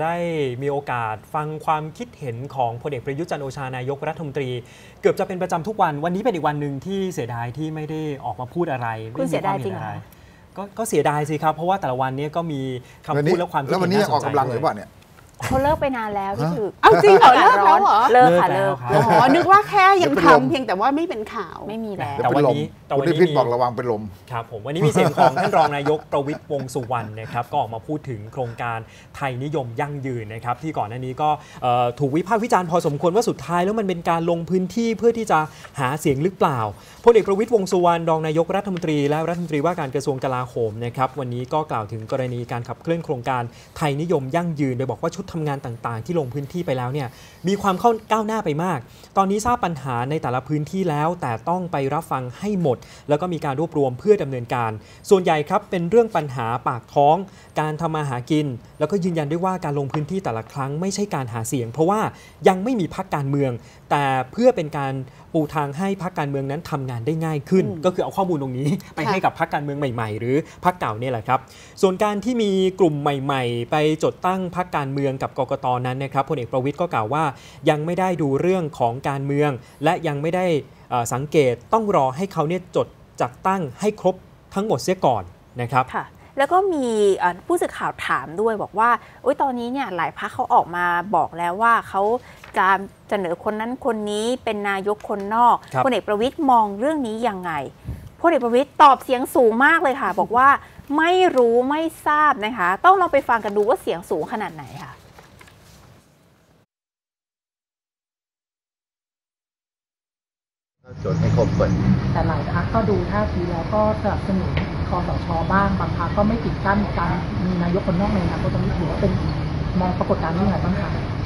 ได้มีโอกาสฟังความคิดเห็นของพลเอกประยุทธ์จันทร์โอชานายกรัฐมนตรีเกือบจะเป็นประจำทุกวันวันนี้เป็นอีกวันหนึ่งที่เสียดายที่ไม่ได้ออกมาพูดอะไรคุณเสียดายจริงเหรอก็เสียดายสิครับเพราะว่าแต่ละวันนี้ก็มีคำพูดและความคิดเห็นน่าสนใจแล้ววันนี้ออกกำลังหรือเปล่าเนี่ยเขาเลิกไปนานแล้วพี่ถือเอาจริงเหรอเลิกแล้วเหรอเลิกค่ะเลิกอ๋อนึกว่าแค่ยังทำเพียงแต่ว่าไม่เป็นข่าวไม่มีแล้วแต่วันนี้พี่บอกระวังเป็นลมครับผมวันนี้มีเสียงของท่านรองนายกประวิตรวงษ์สุวรรณนะครับก็ออกมาพูดถึงโครงการไทยนิยมยั่งยืนนะครับที่ก่อนหน้านี้ก็ถูกวิพากษ์วิจารณ์พอสมควรว่าสุดท้ายแล้วมันเป็นการลงพื้นที่เพื่อที่จะหาเสียงหรือเปล่าพลเอกประวิตรวงษ์สุวรรณรองนายกรัฐมนตรีและรัฐมนตรีว่าการกระทรวงกลาโหมนะครับวันนี้ก็กล่าวถึงกรณีการขับเคลื่อนโครงการไทยนิยมยั่งยืนโดยบอกว่าชุดทำงานต่างๆที่ลงพื้นที่ไปแล้วเนี่ยมีความก้าวหน้าไปมากตอนนี้ทราบปัญหาในแต่ละพื้นที่แล้วแต่ต้องไปรับฟังให้หมดแล้วก็มีการรวบรวมเพื่อดำเนินการส่วนใหญ่ครับเป็นเรื่องปัญหาปากท้องการทำมาหากินแล้วก็ยืนยันด้วยว่าการลงพื้นที่แต่ละครั้งไม่ใช่การหาเสียงเพราะว่ายังไม่มีพรรคการเมืองแต่เพื่อเป็นการปูทางให้พรรคการเมืองนั้นทำงานได้ง่ายขึ้นก็คือเอาข้อมูลตรงนี้ไปให้กับพรรคการเมืองใหม่ๆหรือพรรคเก่าเนี่ยแหละครับส่วนการที่มีกลุ่มใหม่ๆไปจดตั้งพรรคการเมืองกับกกต.นั้นนะครับพลเอกประวิตรก็กล่าวว่ายังไม่ได้ดูเรื่องของการเมืองและยังไม่ได้สังเกตต้องรอให้เขาเนี่ยจดจัดตั้งให้ครบทั้งหมดเสียก่อนนะครับค่ะแล้วก็มีผู้สื่อข่าวถามด้วยบอกว่าตอนนี้เนี่ยหลายพรรคเขาออกมาบอกแล้วว่าเขาจะเสนอคนนั้นคนนี้เป็นนายกคนนอกพลเอกประวิตรมองเรื่องนี้ยังไงพลเอกประวิตรตอบเสียงสูงมากเลยค่ะบอกว่าไม่รู้ไม่ทราบนะคะต้องลองไปฟังกันดูว่าเสียงสูงขนาดไหนค่ะจดให้ครบก่อนแต่หลายพรรคก็ดูท่าทีแล้วก็สนับสนุนคสช.บ้างบางพรรคก็ไม่ปิดกั้นการมีนายกคนนอกในอนาคตตรงนี้ถือว่าเป็นมองปรากฏการณ์นี้ไงบ้างคะ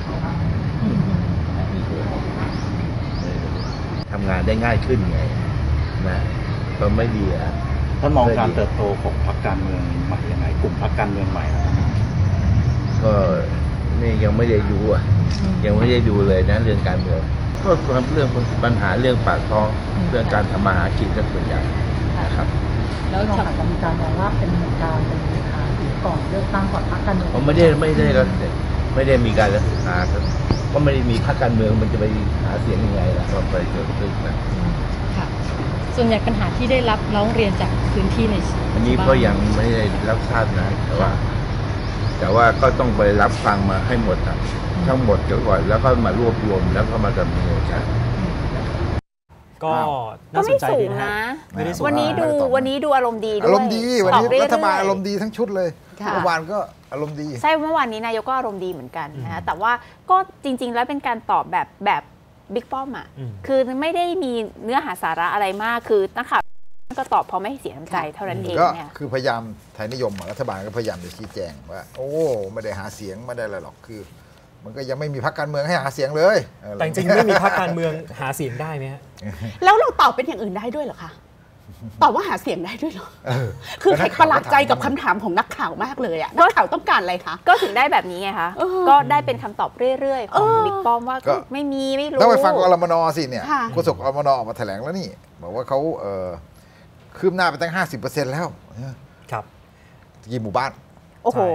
ทำงานได้ง่ายขึ้นไงนะก็ไม่ดีอ่ะท่านมองการเติบโตของพรรคการเมืองใหม่ยังไงกลุ่มพรรคการเมืองใหม่ก็นี่ยังไม่ได้ดูอ่ะยังไม่ได้ดูเลยนะเรื่องการเมืองก็เรื่องปัญหาเรื่องปากท้องเรื่องการทำมาหากินก็ส่วนใหญ่นะครับแล้วเราอาจจะมีการมองว่าเป็นการเป็นหาเสียงก่อนเลือกตั้งก่อนพรรคการเมืองผมไม่ได้มีการรักษาก็ไม่ได้มีพรรคการเมืองมันจะไปหาเสียงยังไงล่ะก็ไปเจอตึกนะค่ะส่วนใหญ่ปัญหาที่ได้รับร้องเรียนจากพื้นที่ในอันนี้ก็ยังไม่ได้รับทราบนะแต่ว่าก็ต้องไปรับฟังมาให้หมดทั้งหมดก่อนแล้วก็มารวบรวมแล้วก็มาดำเนินการก็น่าสนใจดีนะวันนี้ดูอารมณ์ดีด้วยอารมณ์ดีวันนี้รัฐบาลอารมณ์ดีทั้งชุดเลยเมื่อวานก็อารมณ์ดีใช่เมื่อวานนี้นายกก็อารมณ์ดีเหมือนกันนะแต่ว่าก็จริงๆแล้วเป็นการตอบแบบบิ๊กป้อมอ่ะคือไม่ได้มีเนื้อหาสาระอะไรมากคือนักข่าวก็ตอบพอไม่เสียน้ำใจเท่านั้นเองเนี่ยคือพยายามไทยนิยมรัฐบาลก็พยายามจะชี้แจงว่าโอ้ไม่ได้หาเสียงไม่ได้อะไรหรอกคือมันก็ยังไม่มีพรรคการเมืองให้หาเสียงเลยแต่จริงไม่มีพรรคการเมืองหาเสียงได้ไหมฮะแล้วเราตอบเป็นอย่างอื่นได้ด้วยเหรอคะตอบว่าหาเสียงได้ด้วยเหรอคือแขกประหลาดใจกับคำถามของนักข่าวมากเลยอะนักข่าวต้องการอะไรคะก็ถึงได้แบบนี้ไงคะก็ได้เป็นคำตอบเรื่อยๆของบิ๊กป้อมว่าไม่รู้ต้องไปฟังกรมน.สิเนี่ยโฆษกกรมน.ออกมาแถลงแล้วนี่บอกว่าเขาคืบหน้าไปตั้ง 50% แล้วครับกี่หมู่บ้านโอ้โห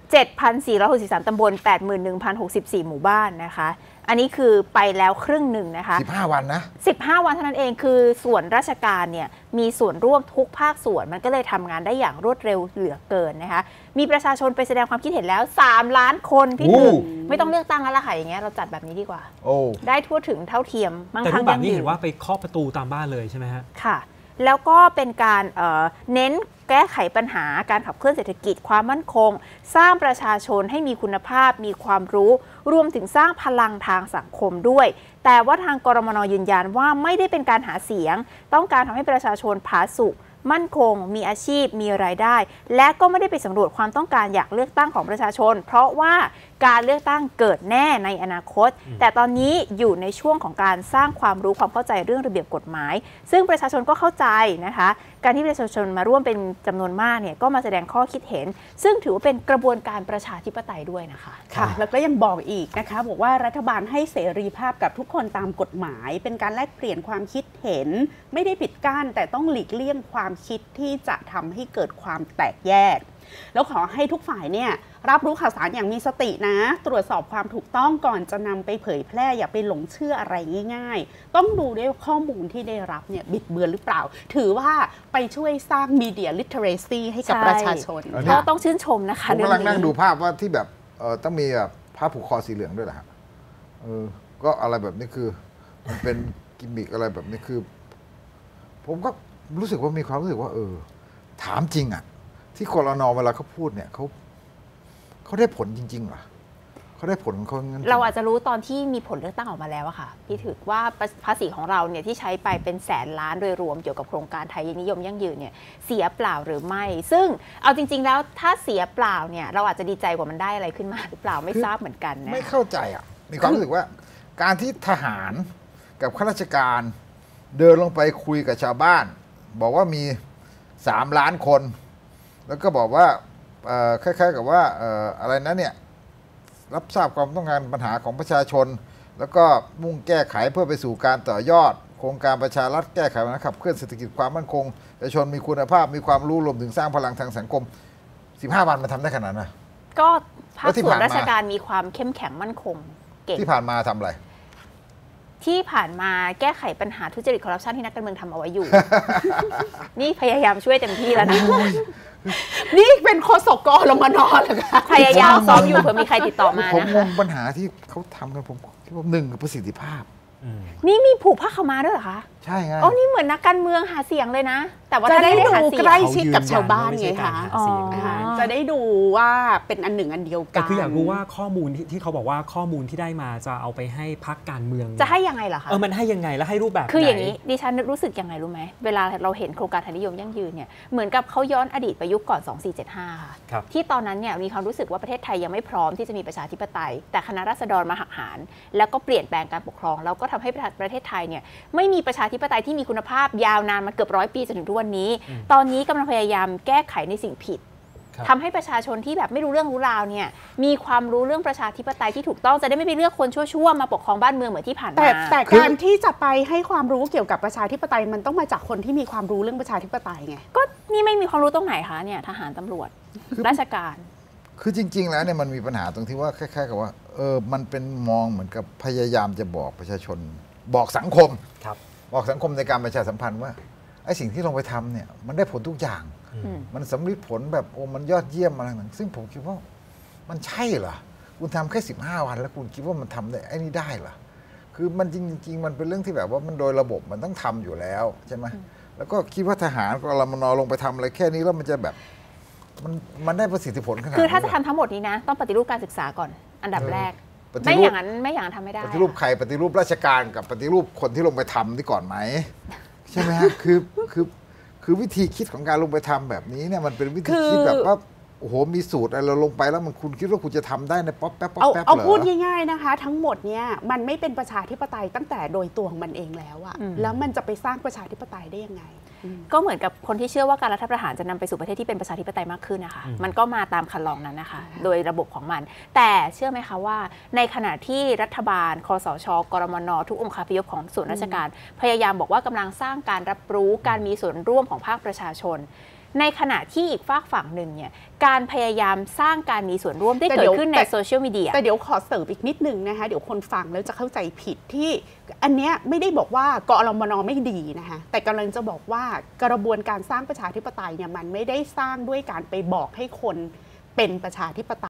7,463 ตำบล 81,064 หมู่บ้านนะคะอันนี้คือไปแล้วครึ่งหนึ่งนะคะ 15 วันนะ 15 วันเท่านั้นเองคือส่วนราชการเนี่ยมีส่วนร่วมทุกภาคส่วนมันก็เลยทำงานได้อย่างรวดเร็วเหลือเกินนะคะมีประชาชนไปแสดงความคิดเห็นแล้ว3 ล้านคนพี่ถึงไม่ต้องเลือกตั้งแล้วล่ะค่ะอย่างเงี้ยเราจัดแบบนี้ดีกว่าได้ทั่วถึงเท่าเทียมมั่งคั่งยั่งยืนแต่รูปแบบนี้เห็นว่าไปเคาะประตูตามบ้านเลยใช่ไหมฮะค่ะแล้วก็เป็นการเน้นแก้ไขปัญหาการขับเคลื่อนเศรษฐกิจความมั่นคงสร้างประชาชนให้มีคุณภาพมีความรู้รวมถึงสร้างพลังทางสังคมด้วยแต่ว่าทางกรมน.ยืนยันว่าไม่ได้เป็นการหาเสียงต้องการทำให้ประชาชนผาสุกมั่นคงมีอาชีพมีรายได้และก็ไม่ได้ไปสำรวจความต้องการอยากเลือกตั้งของประชาชนเพราะว่าการเลือกตั้งเกิดแน่ในอนาคตแต่ตอนนี้อยู่ในช่วงของการสร้างความรู้ความเข้าใจเรื่องระเบียบกฎหมายซึ่งประชาชนก็เข้าใจนะคะการที่ประชาชนมาร่วมเป็นจำนวนมากเนี่ยก็มาแสดงข้อคิดเห็นซึ่งถือว่าเป็นกระบวนการประชาธิปไตยด้วยนะคะค่ะแล้วก็ยังบอกอีกนะคะบอกว่ารัฐบาลให้เสรีภาพกับทุกคนตามกฎหมายเป็นการแลกเปลี่ยนความคิดเห็นไม่ได้ปิดกั้นแต่ต้องหลีกเลี่ยงความคิดที่จะทำให้เกิดความแตกแยกแล้วขอให้ทุกฝ่ายเนี่ยรับรู้ข่าวสารอย่างมีสตินะตรวจสอบความถูกต้องก่อนจะนำไปเผยแพร่อย่าไปหลงเชื่ออะไรง่ายๆต้องดูด้วยข้อมูลที่ได้รับเนี่ยบิดเบือนหรือเปล่าถือว่าไปช่วยสร้าง media literacy ให้กับประชาชนก็ต้องชื่นชมนะคะผมกำลังนั่งดูภาพว่าที่แบบต้องมีแบบผ้าผูกคอสีเหลืองด้วยแหละก็อะไรแบบนี้คือมันเป็นกิมมิกอะไรแบบนี้คือ ผมก็รู้สึกว่ามีความรู้สึกว่าถามจริงอ่ะที่กรน.เวลาเขาพูดเนี่ยเขาได้ผลจริงๆเหรอเขาได้ผลของเขางั้นเราอาจจะรู้ตอนที่มีผลเลือกตั้งออกมาแล้วอะค่ะพี่ถือว่าภาษีของเราเนี่ยที่ใช้ไปเป็นแสนล้านโดยรวมเกี่ยวกับโครงการไทยนิยมยั่งยืนเนี่ยเสียเปล่าหรือไม่ซึ่งเอาจริงๆแล้วถ้าเสียเปล่าเนี่ยเราอาจจะดีใจกว่ามันได้อะไรขึ้นมาหรือเปล่าไม่ทราบเหมือนกันนะไม่เข้าใจอ่ะมีความรู้สึกว่าการที่ทหารกับข้าราชการเดินลงไปคุยกับชาวบ้านบอกว่ามี3 ล้านคนแล้วก็บอกว่าคล้ายๆกับว่าอะไรนะเนี่ยรับทราบความต้องการปัญหาของประชาชนแล้วก็มุ่งแก้ไขเพื่อไปสู่การต่อยอดโครงการประชารัฐแก้ไขปัญหาขับเคลื่อนเศรษฐกิจความมั่นคงประชาชนมีคุณภาพมีความรู้รวมถึงสร้างพลังทางสังคม15 วันมันทำได้ขนาดนั้นก็ภาคส่วนราชการมีความเข้มแข็งมั่นคงเก่งที่ผ่านมาทำอะไรที่ผ่านมาแก้ไขปัญหาทุจริตคอร์รัปชันที่นักการเมืองทำเอาไว้อยู่ นี่พยายามช่วยเต็มที่แล้วนะนี่เป็นโฆษกกรมน.เหรอคะพยายามซ้อมอยู่เผื่อมีใครติดต่อมาผมนะงงปัญหาที่เขาทำกันผมคิดว่า1ประสิทธิภาพนี่มีผูกผ้าขาวม้าด้วยเหรอคะใช่ไงอ๋อนี่เหมือนนักการเมืองหาเสียงเลยนะแต่ว่าจะได้ดูใกล้ชิดกับชาวบ้านไงคะจะได้ดูว่าเป็นอันหนึ่งอันเดียวกันแต่คืออยากรู้ว่าข้อมูลที่เขาบอกว่าข้อมูลที่ได้มาจะเอาไปให้พรรคการเมืองจะให้ยังไงล่ะคะมันให้ยังไงแล้วให้รูปแบบคืออย่างนี้ดิฉันรู้สึกยังไงรู้ไหมเวลาเราเห็นโครงการไทยนิยมยั่งยืนเนี่ยเหมือนกับเขาย้อนอดีตไปยุคก่อน2475ค่ะที่ตอนนั้นเนี่ยมีความรู้สึกว่าประเทศไทยยังไม่พร้อมที่จะมีประชาธิปไตยแต่คณะราษฎรมาหักหารแล้วก็เปลี่ยนแปลงการปกครองแล้วก็ทำให้ประเทศไทยเนี่ยไม่มีประชาธิปไตยที่มีคุณภาพยาวนานมาเกือบ100 ปีจนถึงทุกวันนี้ตอนนี้กำลังพยายามแก้ไขในสิ่งผิดทำให้ประชาชนที่แบบไม่รู้เรื่องรู้ราวเนี่ยมีความรู้เรื่องประชาธิปไตยที่ถูกต้องจะได้ไม่ไปเลือกคนชั่วๆมาปกครองบ้านเมืองเหมือนที่ผ่านมาแต่การที่จะไปให้ความรู้เกี่ยวกับประชาธิปไตยมันต้องมาจากคนที่มีความรู้เรื่องประชาธิปไตยไงก็นี่ไม่มีความรู้ตรงไหนคะเนี่ยทหารตำรวจราชการคือจริงๆแล้วเนี่ยมันมีปัญหาตรงที่ว่าคล้ายๆกับว่ามันเป็นมองเหมือนกับพยายามจะบอกประชาชนบอกสังคมบอกสังคมในการประชาสัมพันธ์ว่าไอ้สิ่งที่ลงไปทำเนี่ยมันได้ผลทุกอย่างมันสำลิดผลแบบมันยอดเยี่ยมอะไรต่างซึ่งผมคิดว่ามันใช่เหรอคุณทำแค่15 วันแล้วคุณคิดว่ามันทำได้ไอ้นี่ได้เหรอคือมันจริงๆมันเป็นเรื่องที่แบบว่ามันโดยระบบมันต้องทำอยู่แล้วใช่ไหมแล้วก็คิดว่าทหารกรมน.ลงไปทำอะไรแค่นี้แล้วมันจะแบบมันได้ประสิทธิผลขนาดคือถ้าจะทำทั้งหมดนี้นะต้องปฏิรูปการศึกษาก่อนอันดับแรกไม่อย่างนั้นทำไม่ได้ปฏิรูปใครปฏิรูปราชการกับปฏิรูปคนที่ลงไปทำนี่ก่อนไหมใช่ไหมฮะคือวิธีคิดของการลงไปทำแบบนี้เนี่ยมันเป็นวิธีคิดแบบว่าโอ้โหมีสูตรอะไรเราลงไปแล้วมันคุณคิดว่าคุณจะทำได้ในป๊อปแป๊บป๊อปแป๊บเหรอเอาพูดง่ายๆนะคะทั้งหมดเนี่ยมันไม่เป็นประชาธิปไตยตั้งแต่โดยตัวของมันเองแล้วอะแล้วมันจะไปสร้างประชาธิปไตยได้ยังไงก็เหมือนกับคนที่เชื่อว่าการรัฐประหารจะนำไปสู่ประเทศที่เป็นประชาธิปไตยมากขึ้นนะคะมันก็มาตามคันลองนั้นนะคะโดยระบบของมันแต่เชื่อไหมคะว่าในขณะที่รัฐบาลคสช.กรมน.ทุกองค์คาพยพของส่วนราชการพยายามบอกว่ากำลังสร้างการรับรู้การมีส่วนร่วมของภาคประชาชนในขณะที่อีกฝากฝั่งหนึ่งเนี่ยการพยายามสร้างการมีส่วนร่วมได้เกิดขึ้นในโซเชียลมีเดียแต่เดี๋ยวขอเสริมอีกนิดนึงนะคะเดี๋ยวคนฟังแล้วจะเข้าใจผิดที่อันเนี้ยไม่ได้บอกว่ากรมน.ไม่ดีนะคะแต่กำลังจะบอกว่ากระบวนการสร้างประชาธิปไตยเนี่ยมันไม่ได้สร้างด้วยการไปบอกให้คนเป็นประชาธิปไตย